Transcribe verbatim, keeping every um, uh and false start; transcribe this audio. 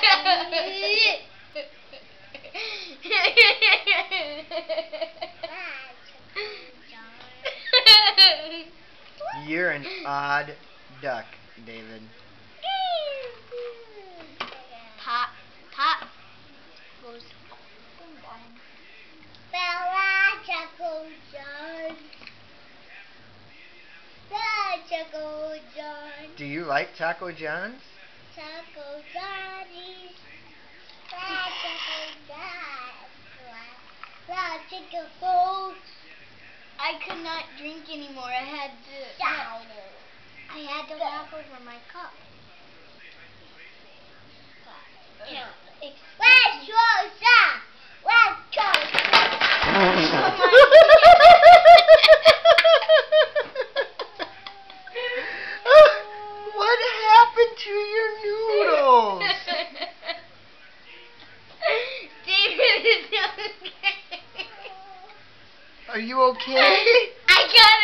You're an odd duck, David. Pop, pop goes Taco John. Taco John. Do you like Taco John's? Taco Johnny's. Taco John. I could not drink anymore. I had to. I had to walk over my cup. Yeah. Where's Rosa? Where's What happened to your noodles? David is okay. Are you okay? I got